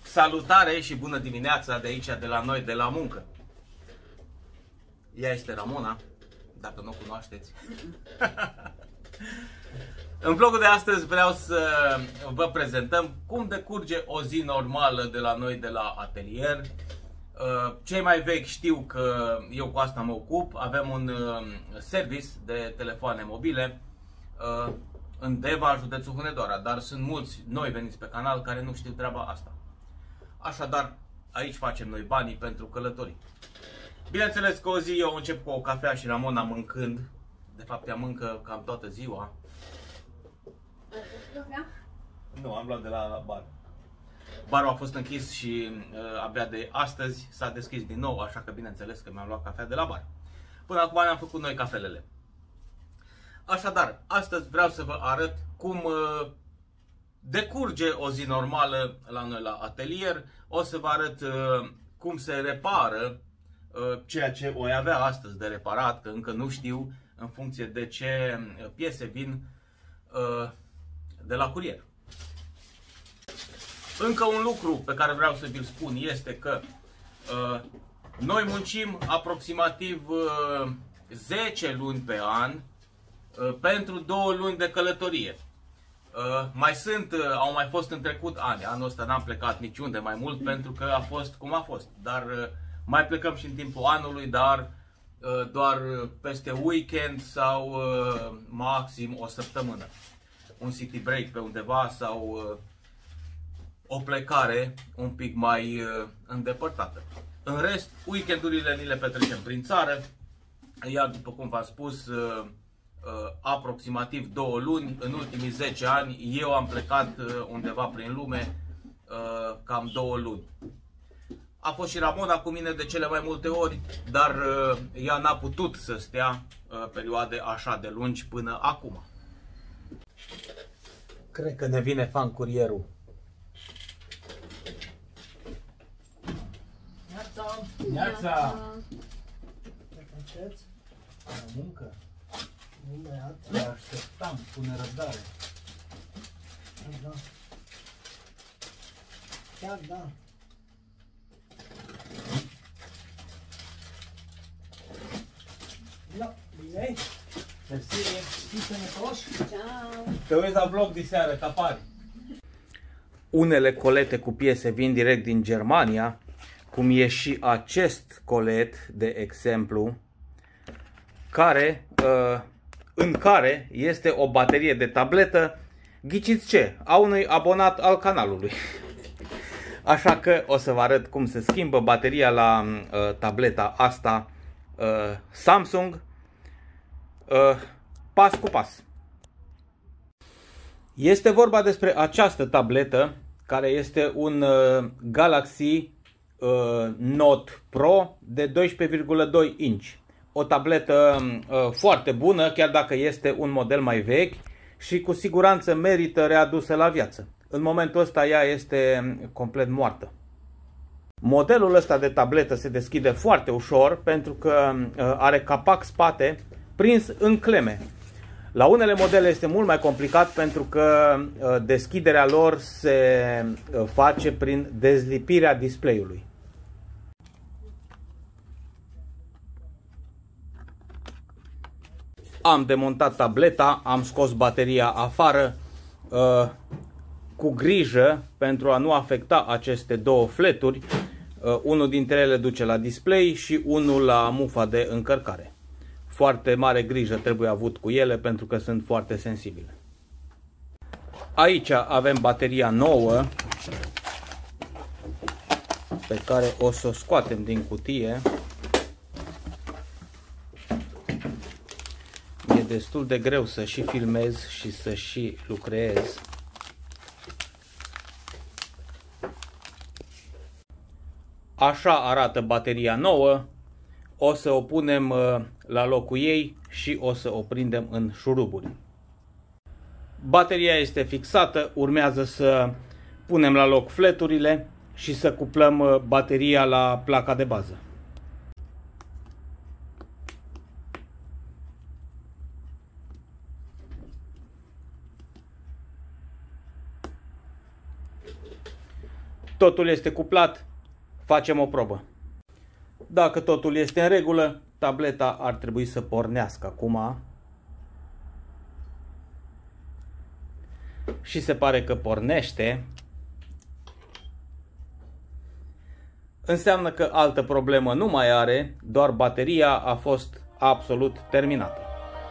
Salutare și bună dimineața de aici, de la noi, de la muncă. Ea este Ramona, dacă nu o cunoașteți. În vlogul de astăzi vreau să vă prezentăm cum decurge o zi normală de la noi, de la atelier. Cei mai vechi știu că eu cu asta mă ocup. Avem un service de telefoane mobile în Deva, județul Hunedoara, dar sunt mulți noi veniți pe canal care nu știu treaba asta. Așadar, aici facem noi banii pentru călătorii. Bineînțeles că o zi eu încep cu o cafea și Ramona mâncând. De fapt, ea mâncă cam toată ziua. Nu, am luat de la bar. Barul a fost închis și abia de astăzi s-a deschis din nou, așa că bineînțeles că mi-am luat cafea de la bar. Până acum ne-am făcut noi cafelele. Așadar, astăzi vreau să vă arăt cum decurge o zi normală la noi la atelier. O să vă arăt cum se repară ceea ce o avea astăzi de reparat, că încă nu știu în funcție de ce piese vin de la curier. Încă un lucru pe care vreau să vi-l spun este că noi muncim aproximativ 10 luni pe an pentru 2 luni de călătorie. Au mai fost în trecut ani. Anul ăsta n-am plecat niciunde mai mult pentru că a fost cum a fost. Dar mai plecăm și în timpul anului, dar doar peste weekend sau maxim o săptămână. Un city break pe undeva sau o plecare un pic mai îndepărtată. În rest, weekendurile ni le petrecem prin țară. Iar după cum v-am spus, aproximativ 2 luni, în ultimii 10 ani, eu am plecat undeva prin lume cam 2 luni. A fost și Ramona cu mine de cele mai multe ori, dar ea n-a putut să stea perioade așa de lungi până acum. Cred că ne vine fan curierul. Neața! Neața! Înceți? La muncă? Imediat. Te așteptam cu nerăbdare. Da. Chiar da. Da, bine? Mersi! Fii sănătoși? Ciao. Te uiți la vlog diseară, că apari. Unele colete cu piese vin direct din Germania, cum e și acest colet, de exemplu, în care este o baterie de tabletă, ghiciți ce, a unui abonat al canalului. Așa că o să vă arăt cum se schimbă bateria la tableta asta Samsung, pas cu pas. Este vorba despre această tabletă, care este un Galaxy Note Pro de 12,2 inch. O tabletă foarte bună, chiar dacă este un model mai vechi și cu siguranță merită readusă la viață. În momentul ăsta ea este complet moartă. Modelul ăsta de tabletă se deschide foarte ușor pentru că are capac spate prins în cleme. La unele modele este mult mai complicat pentru că deschiderea lor se face prin dezlipirea display-ului. Am demontat tableta, am scos bateria afară cu grijă pentru a nu afecta aceste două fleturi. Unul dintre ele duce la display și unul la mufa de încărcare. Foarte mare grijă trebuie avut cu ele pentru că sunt foarte sensibile. Aici avem bateria nouă pe care o să o scoatem din cutie. E destul de greu să și filmez și să și lucrez. Așa arată bateria nouă. O să o punem la locul ei și o să o prindem în șuruburi. Bateria este fixată, urmează să punem la loc fleturile și să cuplăm bateria la placa de bază. Totul este cuplat, facem o probă. Dacă totul este în regulă, tableta ar trebui să pornească acum. Și se pare că pornește. Înseamnă că altă problemă nu mai are, doar bateria a fost absolut terminată.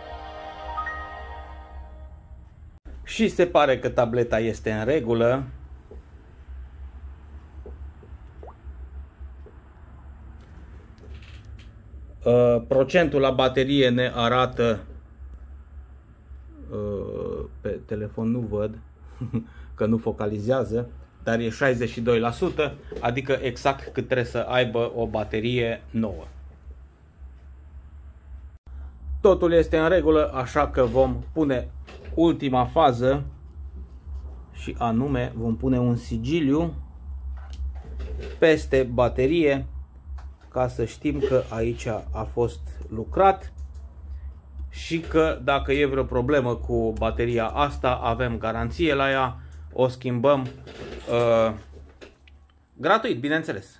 Și se pare că tableta este în regulă. Procentul la baterie ne arată, pe telefon nu văd, că nu focalizează, dar e 62%, adică exact cât trebuie să aibă o baterie nouă. Totul este în regulă, așa că vom pune ultima fază și anume vom pune un sigiliu peste baterie ca să știm că aici a fost lucrat și că dacă e vreo problemă cu bateria asta avem garanție la ea, o schimbăm gratuit, bineînțeles.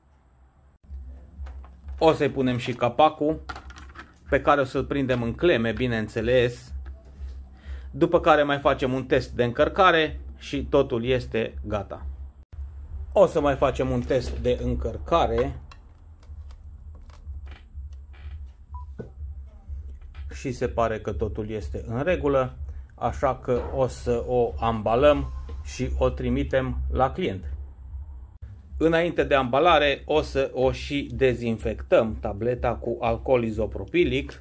O să-i punem și capacul pe care o să-l prindem în cleme, bineînțeles. După care mai facem un test de încărcare și totul este gata. O să mai facem un test de încărcare. Și se pare că totul este în regulă, așa că o să o ambalăm și o trimitem la client. Înainte de ambalare o să o și dezinfectăm tableta cu alcool izopropilic,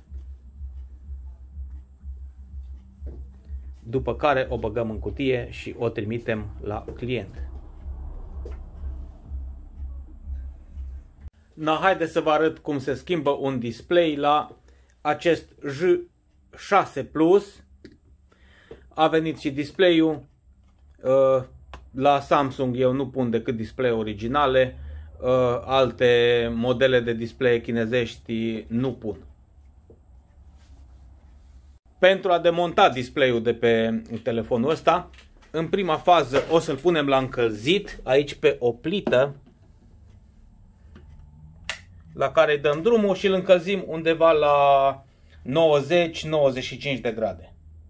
după care o băgăm în cutie și o trimitem la client. Haideți să vă arăt cum se schimbă un display la acest J6 Plus. A venit și display-ul. La Samsung eu nu pun decât display originale. Alte modele de display chinezești nu pun. Pentru a demonta display-ul de pe telefonul ăsta, în prima fază o să-l punem la încălzit, aici pe o plită, la care îi dăm drumul și îl încălzim undeva la 90-95 de grade.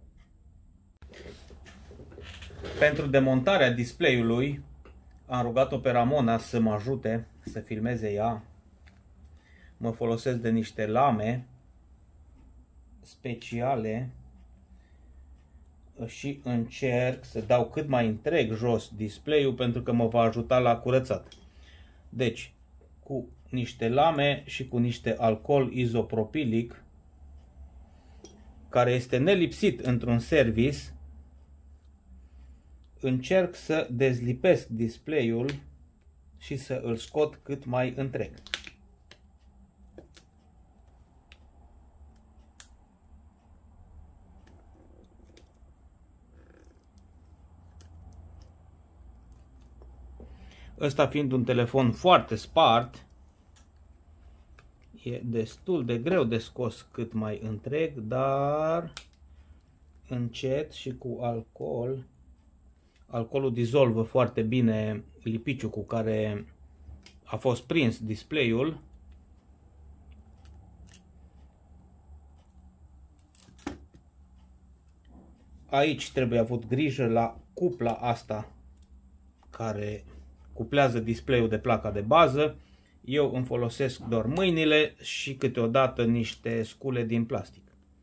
Pentru demontarea display-ului am rugat-o pe Ramona să mă ajute să filmeze ea. Mă folosesc de niște lame speciale și încerc să dau cât mai întreg jos display-ul pentru că mă va ajuta la curățat. Deci, cu niște lame și cu niște alcool izopropilic, care este nelipsit într-un service, încerc să dezlipesc display-ul și să îl scot cât mai întreg. Ăsta fiind un telefon foarte spart, e destul de greu de scos cât mai întreg, dar încet și cu alcool. Alcoolul dizolvă foarte bine lipiciul cu care a fost prins display-ul. Aici trebuie avut grijă la cupla asta care cuplează display-ul de placa de bază. Eu îmi folosesc doar mâinile și câteodată niște scule din plastic.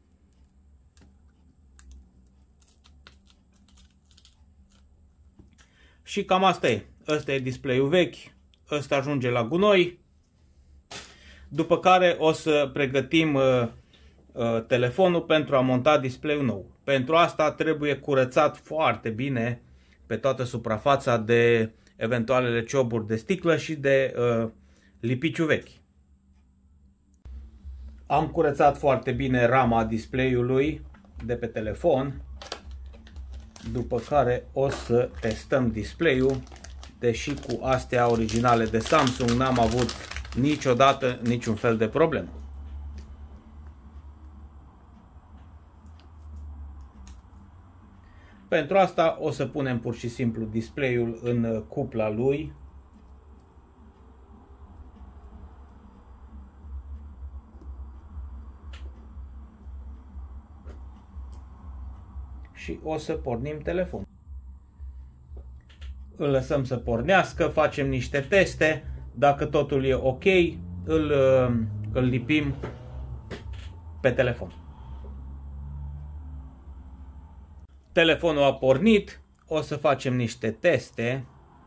Și cam asta e. Ăsta e display-ul vechi. Ăsta ajunge la gunoi. După care o să pregătim telefonul pentru a monta display-ul nou. Pentru asta trebuie curățat foarte bine pe toată suprafața de eventualele cioburi de sticlă și de lipiciu vechi. Am curățat foarte bine rama display-ului de pe telefon, după care o să testăm display-ul, deși cu astea originale de Samsung n-am avut niciodată niciun fel de problemă. Pentru asta o să punem pur și simplu display-ul în cupla lui și o să pornim telefonul. Îl lăsăm să pornească, facem niște teste, dacă totul e ok, îl lipim pe telefon. Telefonul a pornit, o să facem niște teste,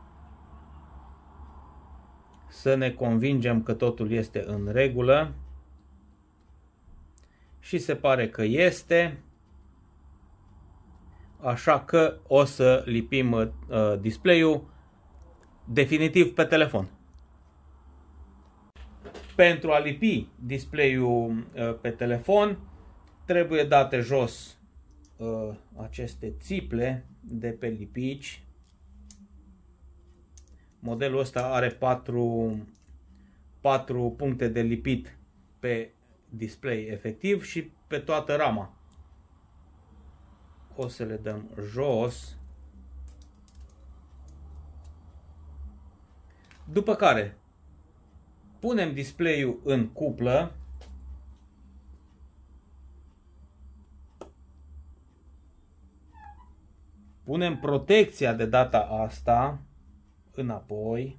să ne convingem că totul este în regulă și se pare că este, așa că o să lipim display-ul definitiv pe telefon. Pentru a lipi display-ul pe telefon trebuie date jos aceste țiple de pe lipici. Modelul ăsta are 4 puncte de lipit pe display efectiv și pe toată rama. O să le dăm jos. După care punem display-ul în cuplă. Punem protecția de data asta înapoi.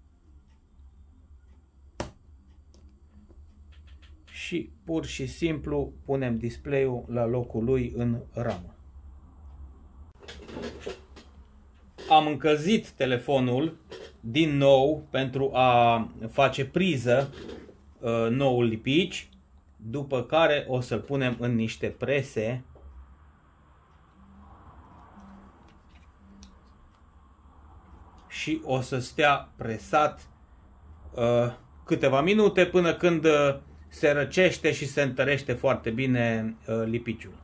Și pur și simplu punem display-ul la locul lui în ramă. Am încălzit telefonul din nou pentru a face priză noul lipici, după care o să-l punem în niște prese. Și o să stea presat câteva minute până când se răcește și se întărește foarte bine lipiciul.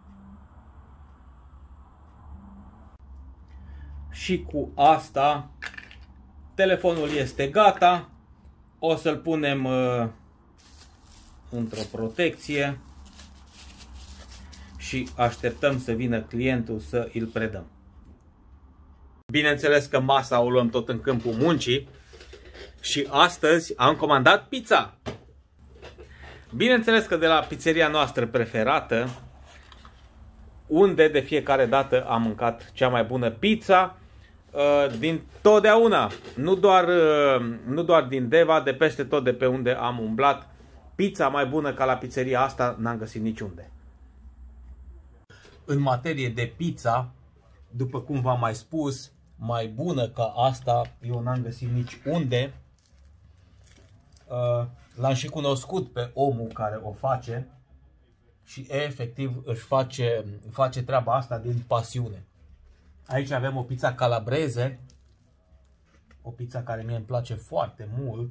Și cu asta telefonul este gata. O să-l punem într-o protecție și așteptăm să vină clientul să îl predăm. Bineînțeles că masa o luăm tot în câmpul muncii și astăzi am comandat pizza. Bineînțeles că de la pizzeria noastră preferată, unde de fiecare dată am mâncat cea mai bună pizza din totdeauna, nu doar din Deva, de peste tot de pe unde am umblat, pizza mai bună ca la pizzeria asta n-am găsit niciunde. În materie de pizza, după cum v-am mai spus, mai bună ca asta eu n-am găsit niciunde. L-am și cunoscut pe omul care o face și efectiv își face treaba asta din pasiune. Aici avem o pizza calabrese, o pizza care mie îmi place foarte mult.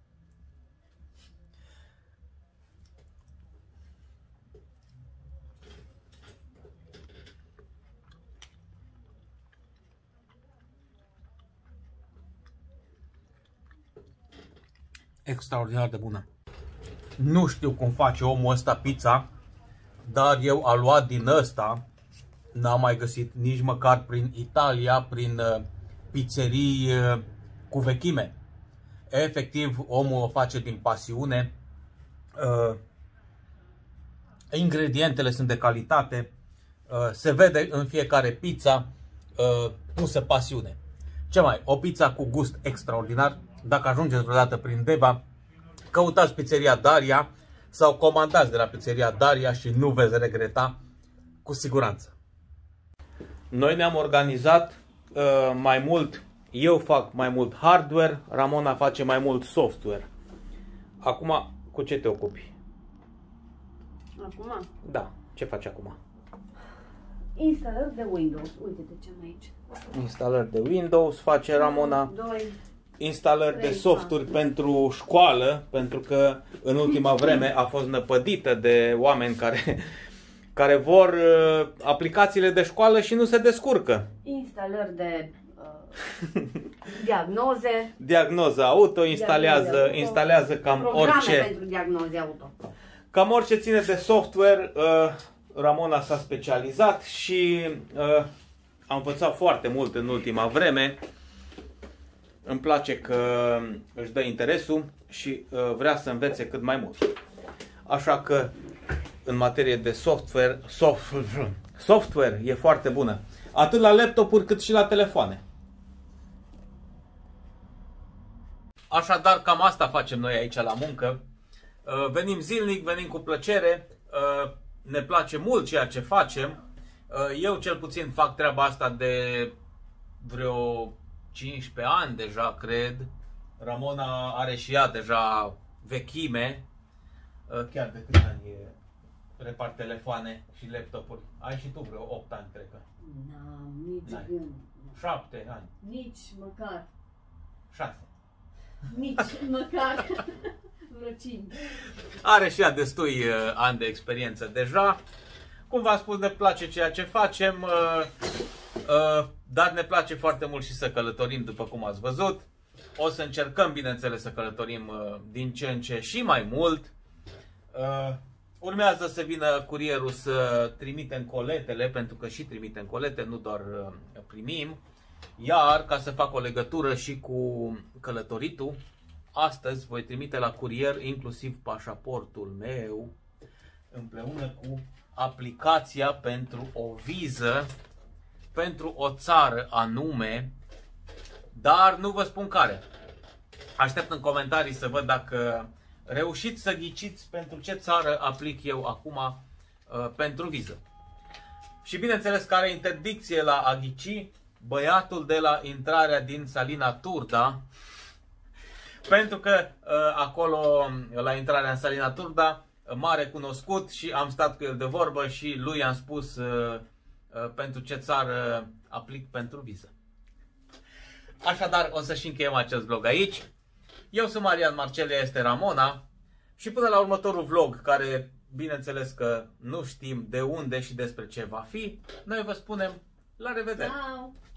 Extraordinar de bună. Nu știu cum face omul ăsta pizza, dar eu am luat din ăsta. N-am mai găsit nici măcar prin Italia, prin pizzerii cu vechime. Efectiv, omul o face din pasiune. Ingredientele sunt de calitate. Se vede în fiecare pizza pusă pasiune. Ce mai? O pizza cu gust extraordinar. Dacă ajungeți vreodată prin Deva, căutați pizzeria Daria sau comandați de la pizzeria Daria și nu veți regreta cu siguranță. Noi ne-am organizat mai mult, eu fac mai mult hardware, Ramona face mai mult software. Acum, cu ce te ocupi? Acum? Da, ce faci acum? Instalări de Windows. Uite-te ce am aici. Instalări de Windows face Ramona. 2, instalări de softuri pentru școală, pentru că în ultima vreme a fost năpădită de oameni care vor aplicațiile de școală și nu se descurcă. Instalări de diagnoze. Diagnoză auto, instalează cam programe orice. pentru diagnoze auto. Cam orice ține de software, Ramona s-a specializat și a învățat foarte mult în ultima vreme. Îmi place că își dă interesul și vrea să învețe cât mai mult. Așa că în materie de software e foarte bună. Atât la laptopuri cât și la telefoane. Așadar, cam asta facem noi aici la muncă. Venim zilnic, venim cu plăcere, ne place mult ceea ce facem. Eu cel puțin fac treaba asta de vreo 15 ani deja, cred. Ramona are și ea deja vechime. Chiar de câți ani repar telefoane și laptopuri? Ai și tu vreo 8 ani, cred că. N-am nici N-ai. gând. 7 ani. Nici măcar. 6. Nici măcar. Vreo 5. Are și ea destui ani de experiență deja. Cum v-am spus, ne place ceea ce facem, dar ne place foarte mult și să călătorim, după cum ați văzut. O să încercăm, bineînțeles, să călătorim din ce în ce și mai mult. Urmează să vină curierul să trimitem coletele, pentru că și trimitem colete, nu doar primim. Iar, ca să fac o legătură și cu călătoritul, astăzi voi trimite la curier inclusiv pașaportul meu, împreună cu aplicația pentru o viză pentru o țară anume, dar nu vă spun care. Aștept în comentarii să văd dacă reușiți să ghiciți pentru ce țară aplic eu acum pentru viză. Și bineînțeles că are interdicție la a ghici băiatul de la intrarea din Salina Turda, pentru că acolo, la intrarea în Salina Turda, mare cunoscut și am stat cu el de vorbă și lui am spus pentru ce țară aplic pentru viză. Așadar, o să și încheiem acest vlog aici. Eu sunt Marian Marcel, ea este Ramona și până la următorul vlog, care bineînțeles că nu știm de unde și despre ce va fi, noi vă spunem la revedere! Ciao.